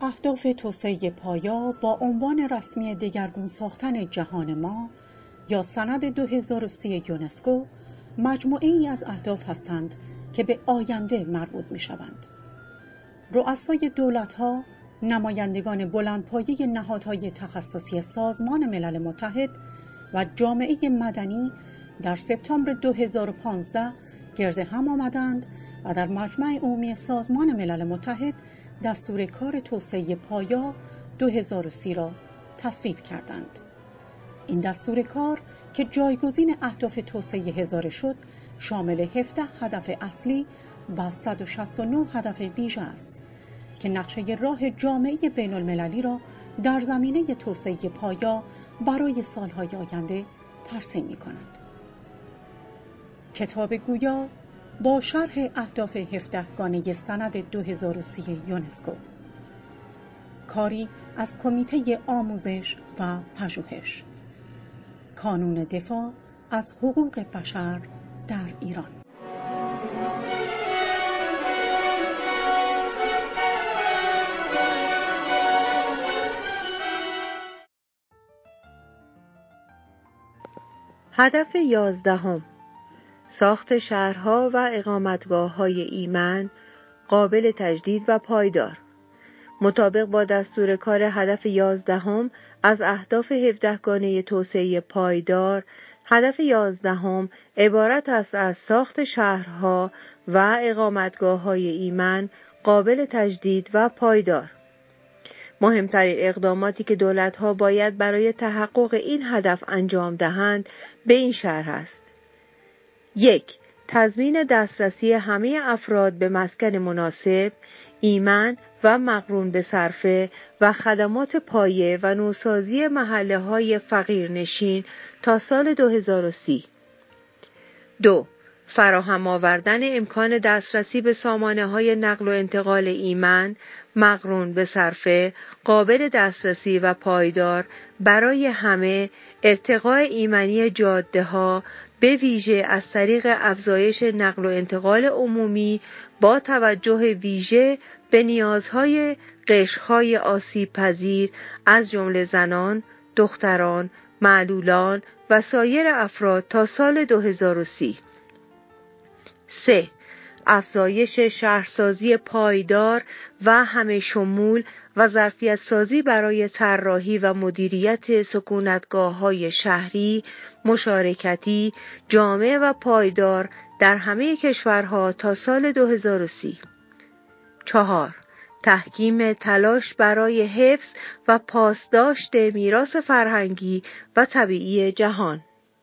اهداف توسعه پایا با عنوان رسمی دگرگون ساختن جهان ما یا سند 2030 یونسکو مجموعه‌ای از اهداف هستند که به آینده مربوط می‌شوند. رؤسای دولت‌ها، نمایندگان بلندپایه نهادهای تخصصی سازمان ملل متحد و جامعه مدنی در سپتامبر 2015 گرد هم آمدند و در مجمع عمومی سازمان ملل متحد دستور کار توسعه پایا 2030 را تصویب کردند. این دستور کار که جایگزین اهداف توسعه هزاره شد، شامل 17 هدف اصلی و 169 هدف ویژه است که نقشه راه جامعه بین المللی را در زمینه توسعه پایا برای سالهای آینده ترسیم می کند. کتاب گویا با شرح اهداف 17 گانه سند 2030 یونسکو، کاری از کمیته آموزش و پژوهش، کانون دفاع از حقوق بشر در ایران. هدف 11: ساخت شهرها و اقامتگاه‌های ایمن، قابل تجدید و پایدار. مطابق با دستور کار هدف 11 از اهداف 17 گانه توسعه پایدار، هدف 11 عبارت است از ساخت شهرها و اقامتگاه‌های ایمن، قابل تجدید و پایدار. مهمترین اقداماتی که دولت‌ها باید برای تحقق این هدف انجام دهند به این شرح است: 1. تضمین دسترسی همه افراد به مسکن مناسب، ایمن و مقرون به صرفه و خدمات پایه و نوسازی محله‌های فقیرنشین تا سال 2030. 2. فراهم آوردن امکان دسترسی به سامانه‌های نقل و انتقال ایمن، مقرون به صرفه، قابل دسترسی و پایدار برای همه، ارتقاء ایمنی جاده‌ها به ویژه از طریق افزایش نقل و انتقال عمومی با توجه ویژه به نیازهای قشرهای آسیب پذیر از جمله زنان، دختران، معلولان و سایر افراد تا سال 2030. 3. افزایش شهرسازی پایدار و همه شمول و ظرفیت سازی برای طراحی و مدیریت سکونتگاه‌های شهری، مشارکتی، جامع و پایدار در همه کشورها تا سال 2030. 4. تحکیم تلاش برای حفظ و پاسداشت میراث فرهنگی و طبیعی جهان.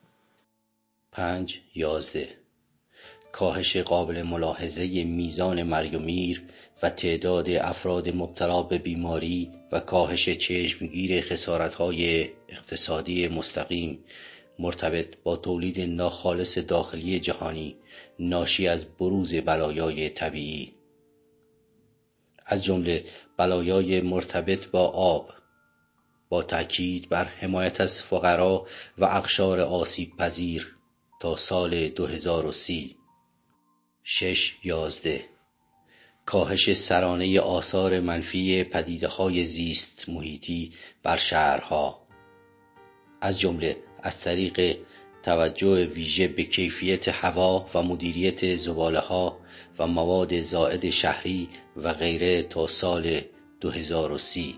5.11 کاهش قابل ملاحظه میزان مرگ و میر و تعداد افراد مبتلا به بیماری و کاهش چشمگیر خسارت‌های اقتصادی مستقیم مرتبط با تولید ناخالص داخلی جهانی ناشی از بروز بلایای طبیعی، از جمله بلایای مرتبط با آب، با تاکید بر حمایت از فقرا و اقشار آسیب پذیر تا سال 2030. 6.11 کاهش سرانه آثار منفی پدیده‌های زیست محیطی بر شهرها، از جمله از طریق توجه ویژه به کیفیت هوا و مدیریت زباله‌ها و مواد زائد شهری و غیره تا سال 2030.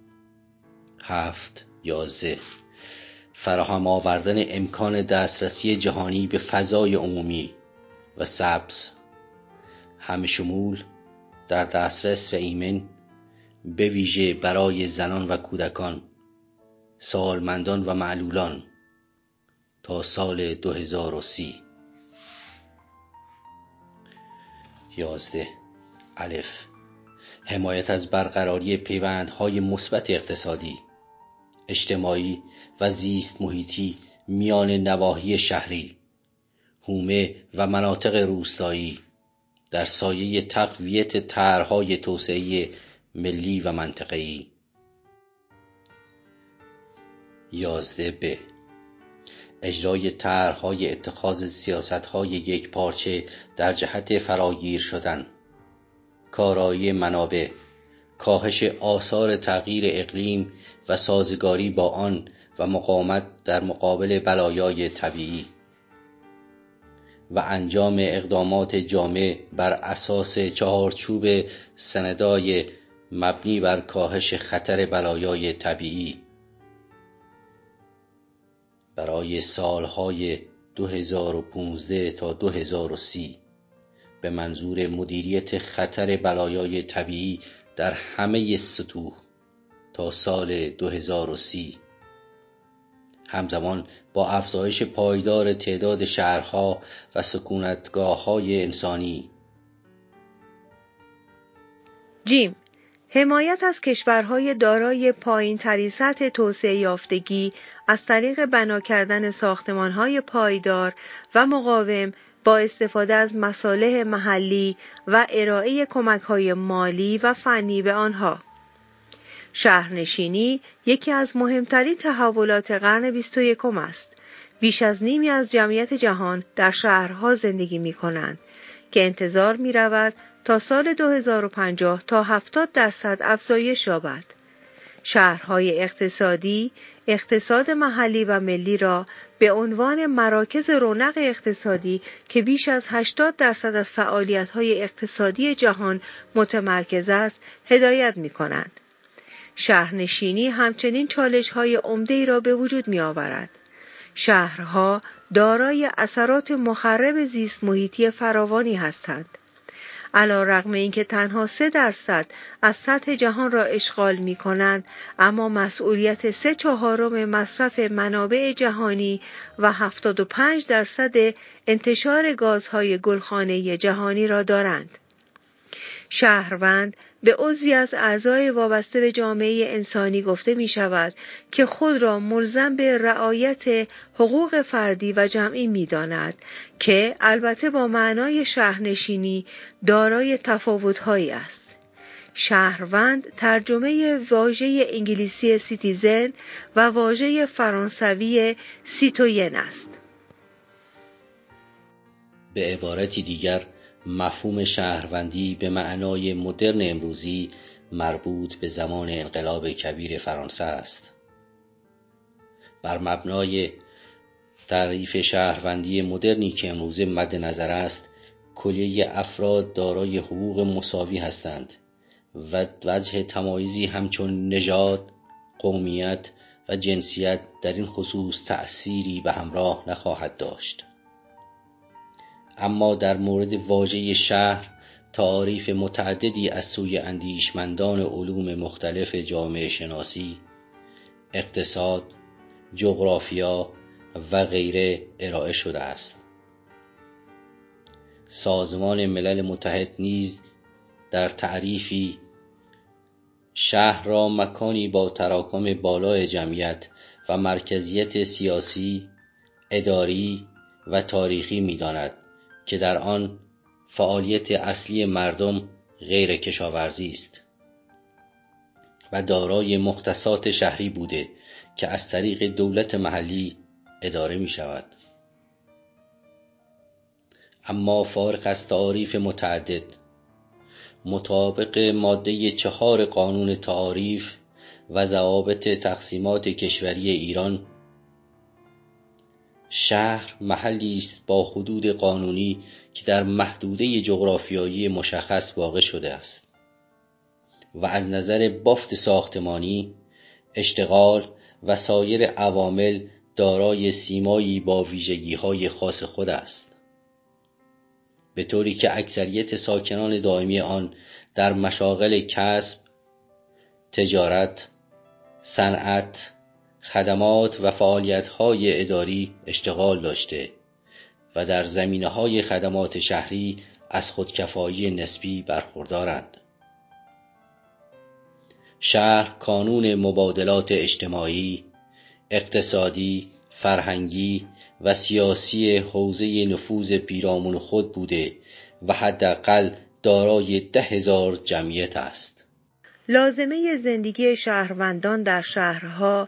7.11 فراهم آوردن امکان دسترسی جهانی به فضای عمومی و سبز، همه شمول، در دسترس و ایمن، به ویژه برای زنان و کودکان، سالمندان و معلولان تا سال 2030. 11 الف حمایت از برقراری پیوندهای مثبت اقتصادی، اجتماعی و زیست محیطی میان نواحی شهری، حومه و مناطق روستایی در سایه تقویت طرح‌های توسعه ملی و منطقه‌ای. 11 اجرای طرح‌های اتخاذ سیاست‌های یکپارچه در جهت فراگیر شدن، کارایی منابع، کاهش آثار تغییر اقلیم و سازگاری با آن و مقاومت در مقابل بلایای طبیعی و انجام اقدامات جامع بر اساس چهارچوب سندای مبنی بر کاهش خطر بلایای طبیعی برای سالهای 2015 تا 2030 به منظور مدیریت خطر بلایای طبیعی در همه سطوح تا سال 2030 همزمان با افزایش پایدار تعداد شهرها و سکونتگاه‌های انسانی. جیم، حمایت از کشورهای دارای پایین‌ترین سطح توسعه یافتگی از طریق بنا کردن ساختمان‌های پایدار و مقاوم با استفاده از مصالح محلی و ارائه کمک‌های مالی و فنی به آنها. شهرنشینی یکی از مهمترین تحولات قرن 21 است. بیش از نیمی از جمعیت جهان در شهرها زندگی می‌کنند که انتظار می‌رود تا سال 2050 تا 70% افزایش یابد. شهرهای اقتصادی، اقتصاد محلی و ملی را به عنوان مراکز رونق اقتصادی که بیش از 80% از فعالیت‌های اقتصادی جهان متمرکز است، هدایت می‌کنند. شهرنشینی همچنین چالش‌های عمده‌ای را به وجود می‌آورد. شهرها دارای اثرات مخرب زیست محیطی فراوانی هستند. علی‌رغم اینکه تنها 3% از سطح جهان را اشغال می‌کنند، اما مسئولیت 3/4 مصرف منابع جهانی و 75% انتشار گازهای گلخانه‌ای جهانی را دارند. شهروند به عضوی از اعضای وابسته به جامعه انسانی گفته می شود که خود را ملزم به رعایت حقوق فردی و جمعی می داند که البته با معنای شهرنشینی دارای تفاوت‌هایی است. شهروند ترجمه واژه انگلیسی سیتیزن و واژه فرانسوی سیتوین است. به عبارتی دیگر مفهوم شهروندی به معنای مدرن امروزی مربوط به زمان انقلاب کبیر فرانسه است. بر مبنای تعریف شهروندی مدرنی که امروزه مد نظر است، کلیه افراد دارای حقوق مساوی هستند و وجه تمایزی همچون نژاد، قومیت و جنسیت در این خصوص تأثیری به همراه نخواهد داشت. اما در مورد واژه شهر تعاریف متعددی از سوی اندیشمندان علوم مختلف جامعه شناسی، اقتصاد، جغرافیا و غیره ارائه شده است. سازمان ملل متحد نیز در تعریفی شهر را مکانی با تراکم بالای جمعیت و مرکزیت سیاسی، اداری و تاریخی می‌داند که در آن فعالیت اصلی مردم غیر کشاورزی است و دارای مختصات شهری بوده که از طریق دولت محلی اداره می شود. اما فارغ از تعاریف متعدد، مطابق ماده 4 قانون تعاریف و ضوابط تقسیمات کشوری ایران، شهر محلی است با حدود قانونی که در محدوده جغرافیایی مشخص واقع شده است و از نظر بافت ساختمانی، اشتغال و سایر عوامل دارای سیمایی با ویژگی‌های خاص خود است، به طوری که اکثریت ساکنان دائمی آن در مشاغل کسب، تجارت، صنعت، خدمات و فعالیت‌های اداری اشتغال داشته و در زمینه‌های خدمات شهری از خودکفایی نسبی برخوردارند. شهر کانون مبادلات اجتماعی، اقتصادی، فرهنگی و سیاسی حوزه نفوذ پیرامون خود بوده و حداقل دارای 10,000 جمعیت است. لازمه زندگی شهروندان در شهرها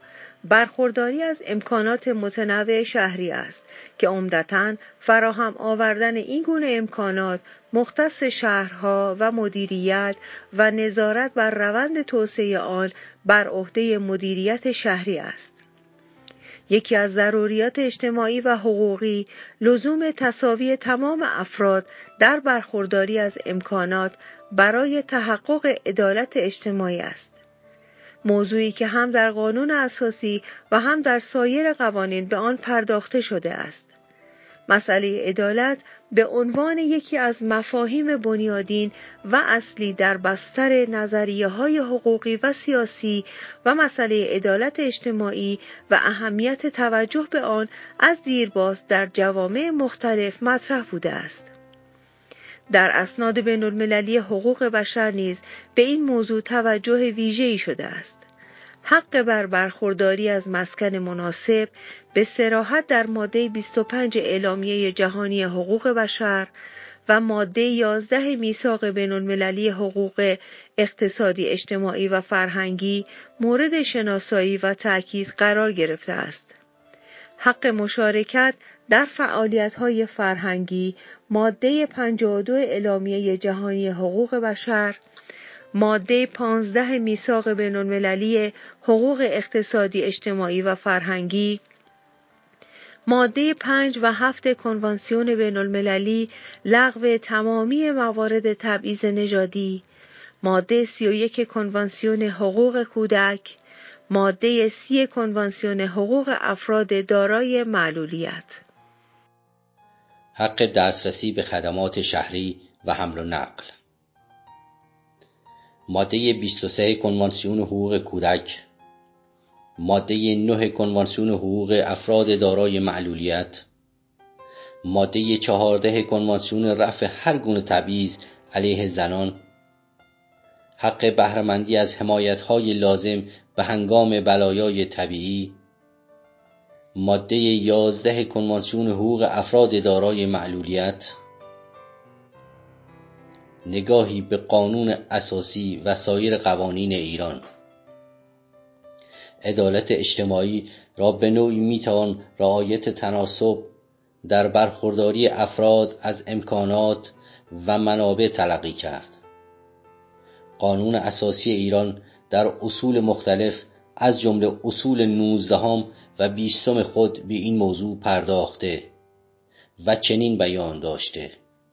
برخورداری از امکانات متنوع شهری است که عمدتاً فراهم آوردن این گونه امکانات مختص شهرها و مدیریت و نظارت بر روند توسعه آن بر عهده مدیریت شهری است. یکی از ضروریات اجتماعی و حقوقی لزوم تساوی تمام افراد در برخورداری از امکانات برای تحقق عدالت اجتماعی است. موضوعی که هم در قانون اساسی و هم در سایر قوانین به آن پرداخته شده است. مسئله عدالت به عنوان یکی از مفاهیم بنیادین و اصلی در بستر نظریه‌های حقوقی و سیاسی و مسئله عدالت اجتماعی و اهمیت توجه به آن از دیرباز در جوامع مختلف مطرح بوده است. در اسناد بین‌المللی حقوق بشر نیز به این موضوع توجه ویژه‌ای شده است. حق بر برخورداری از مسکن مناسب به صراحت در ماده 25 اعلامیه جهانی حقوق بشر و ماده 11 میثاق بین‌المللی حقوق اقتصادی، اجتماعی و فرهنگی مورد شناسایی و تأکید قرار گرفته است. حق مشارکت در فعالیت‌های فرهنگی ماده 52 اعلامیه جهانی حقوق بشر، ماده 15 میثاق بین‌المللی حقوق اقتصادی، اجتماعی و فرهنگی، ماده 5 و 7 کنوانسیون بین‌المللی لغو تمامی موارد تبعیض نژادی، ماده 31 کنوانسیون حقوق کودک، ماده 30 کنوانسیون حقوق افراد دارای معلولیت. حق دسترسی به خدمات شهری و حمل و نقل. ماده 23 کنوانسیون حقوق کودک، ماده 9 کنوانسیون حقوق افراد دارای معلولیت، ماده 14 کنوانسیون رفع هر گونه تبعیض علیه زنان، حق بهره‌مندی از حمایت‌های لازم به هنگام بلایای طبیعی، ماده 11 کنوانسیون حقوق افراد دارای معلولیت. نگاهی به قانون اساسی و سایر قوانین ایران. عدالت اجتماعی را به نوعی میتوان رعایت تناسب در برخورداری افراد از امکانات و منابع تلقی کرد. قانون اساسی ایران در اصول مختلف از جمله اصول 19 و 20 خود به این موضوع پرداخته و چنین بیان داشته: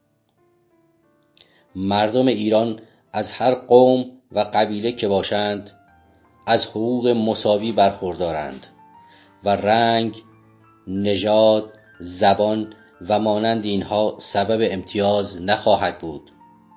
مردم ایران از هر قوم و قبیله که باشند از حقوق مساوی برخوردارند و رنگ، نژاد، زبان و مانند اینها سبب امتیاز نخواهد بود.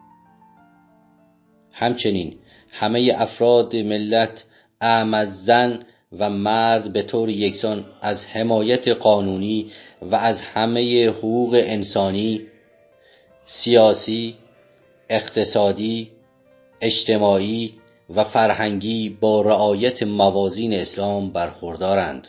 همچنین همه افراد ملت اعم از زن و مرد به طور یکسان از حمایت قانونی و از همه حقوق انسانی، سیاسی، اقتصادی، اجتماعی و فرهنگی با رعایت موازین اسلام برخوردارند.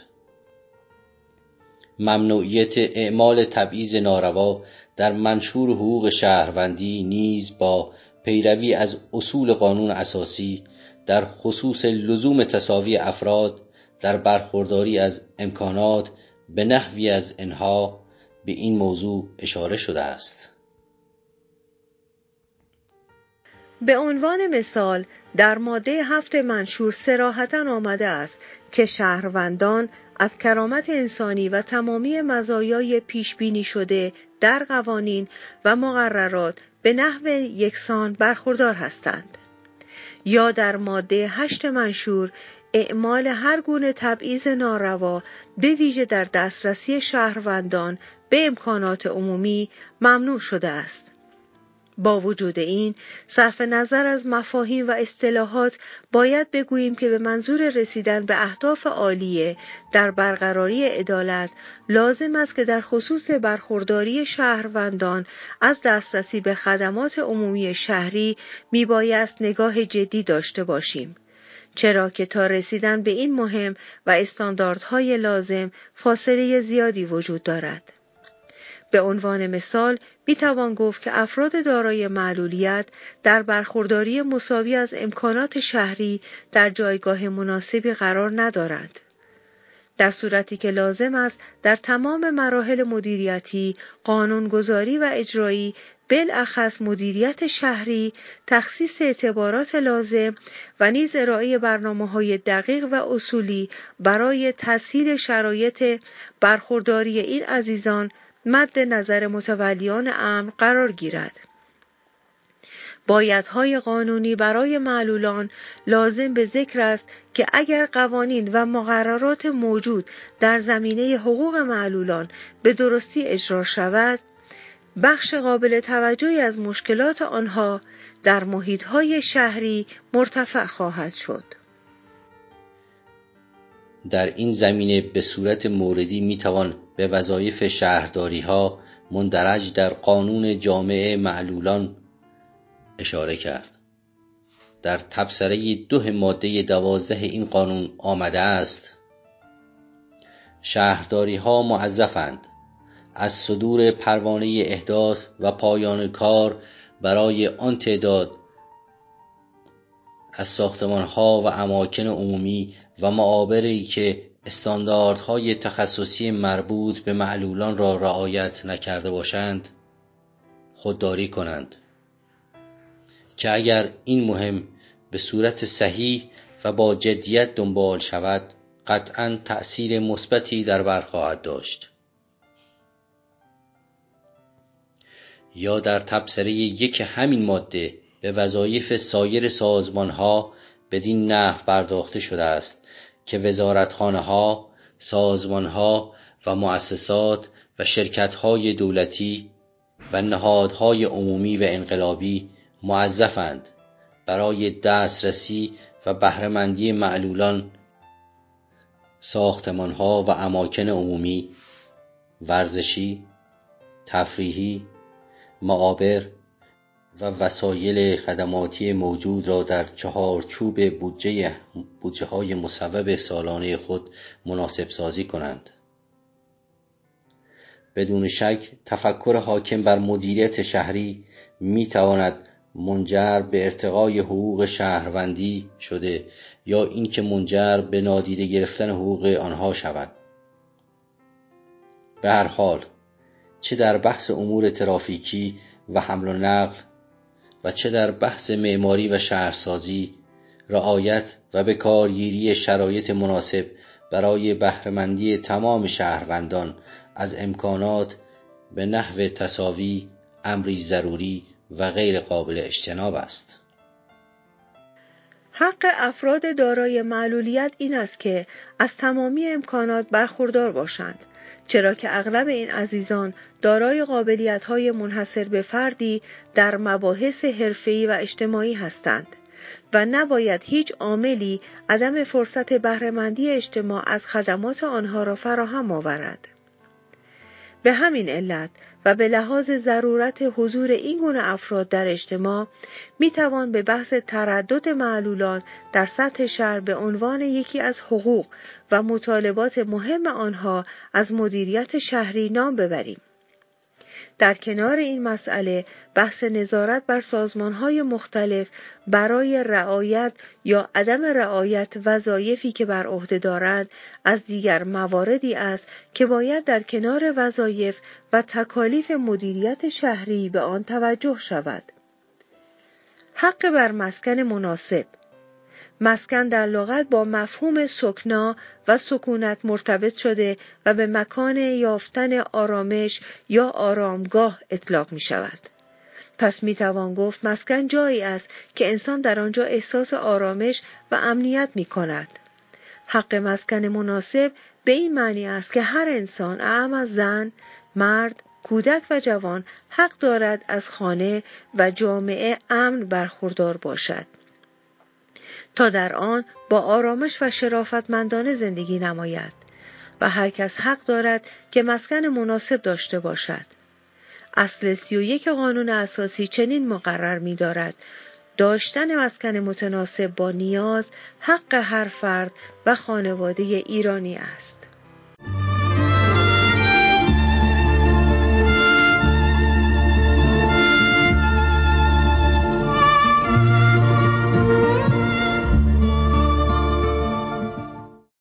ممنوعیت اعمال تبعیض ناروا در منشور حقوق شهروندی نیز با پیروی از اصول قانون اساسی در خصوص لزوم تساوی افراد در برخورداری از امکانات به نحوی از انها به این موضوع اشاره شده است. به عنوان مثال در ماده 7 منشور صراحتاً آمده است که شهروندان از کرامت انسانی و تمامی مزایای پیش بینی شده در قوانین و مقررات به نحو یکسان برخوردار هستند. یا در ماده 8 منشور اعمال هر گونه تبعیض ناروا به ویژه در دسترسی شهروندان به امکانات عمومی ممنوع شده است. با وجود این، صرف نظر از مفاهیم و اصطلاحات باید بگوییم که به منظور رسیدن به اهداف عالیه در برقراری عدالت لازم است که در خصوص برخورداری شهروندان از دسترسی به خدمات عمومی شهری میبایست نگاه جدی داشته باشیم، چرا که تا رسیدن به این مهم و استانداردهای لازم فاصله زیادی وجود دارد. به عنوان مثال میتوان گفت که افراد دارای معلولیت در برخورداری مساوی از امکانات شهری در جایگاه مناسبی قرار ندارند. در صورتی که لازم است در تمام مراحل مدیریتی، قانونگذاری و اجرایی، بالاخص مدیریت شهری، تخصیص اعتبارات لازم و نیز ارائه برنامه‌های دقیق و اصولی برای تسهیل شرایط برخورداری این عزیزان مد نظر متولیان امر قرار گیرد. بایدهای قانونی برای معلولان لازم به ذکر است که اگر قوانین و مقررات موجود در زمینه حقوق معلولان به درستی اجرا شود، بخش قابل توجهی از مشکلات آنها در محیط‌های شهری مرتفع خواهد شد. در این زمینه به صورت موردی میتوان به وظایف شهرداری‌ها مندرج در قانون جامعه معلولان اشاره کرد. در تبصره 2 ماده 12 این قانون آمده است: شهرداری‌ها موظفند از صدور پروانه احداث و پایان کار برای آن تعداد از ساختمان‌ها و اماکن عمومی و معابری که استانداردهای تخصصی مربوط به معلولان را رعایت نکرده باشند خودداری کنند که اگر این مهم به صورت صحیح و با جدیت دنبال شود قطعاً تأثیر مثبتی در بر خواهد داشت. یا در تبصره 1 همین ماده به وظایف سایر سازمان‌ها بدین نحو پرداخته شده است که وزارتخانه‌ها، سازمان‌ها و مؤسسات و شرکت‌های دولتی و نهادهای عمومی و انقلابی موظفند برای دسترسی و بهره‌مندی معلولان ساختمان‌ها و اماکن عمومی، ورزشی، تفریحی، معابر و وسایل خدماتی موجود را در چهارچوب بودجه‌های مصوب سالانه خود مناسب سازی کنند. بدون شک تفکر حاکم بر مدیریت شهری می‌تواند منجر به ارتقای حقوق شهروندی شده یا اینکه منجر به نادیده گرفتن حقوق آنها شود. به هر حال چه در بحث امور ترافیکی و حمل و نقل و چه در بحث معماری و شهرسازی، رعایت و به کارگیری شرایط مناسب برای بهره‌مندی تمام شهروندان از امکانات به نحو تساوی امری ضروری و غیر قابل اجتناب است. حق افراد دارای معلولیت این است که از تمامی امکانات برخوردار باشند، چرا که اغلب این عزیزان دارای قابلیت‌های منحصر به فردی در مباحث حرفه‌ای و اجتماعی هستند و نباید هیچ عاملی عدم فرصت بهره‌مندی اجتماع از خدمات آنها را فراهم آورد. به همین علت و به لحاظ ضرورت حضور این گونه افراد در اجتماع میتوان به بحث تردد معلولان در سطح شهر به عنوان یکی از حقوق و مطالبات مهم آنها از مدیریت شهری نام ببریم. در کنار این مسئله بحث نظارت بر سازمان‌های مختلف برای رعایت یا عدم رعایت وظایفی که بر عهده دارند از دیگر مواردی است که باید در کنار وظایف و تکالیف مدیریت شهری به آن توجه شود. حق بر مسکن مناسب. مسکن در لغت با مفهوم سکنا و سکونت مرتبط شده و به مکان یافتن آرامش یا آرامگاه اطلاق می شود. پس می توان گفت مسکن جایی است که انسان در آنجا احساس آرامش و امنیت می کند. حق مسکن مناسب به این معنی است که هر انسان، اعم از زن، مرد، کودک و جوان حق دارد از خانه و جامعه امن برخوردار باشد تا در آن با آرامش و شرافتمندانه زندگی نماید و هر کس حق دارد که مسکن مناسب داشته باشد. اصل 31 قانون اساسی چنین مقرر می‌دارد: داشتن مسکن متناسب با نیاز حق هر فرد و خانواده ایرانی است.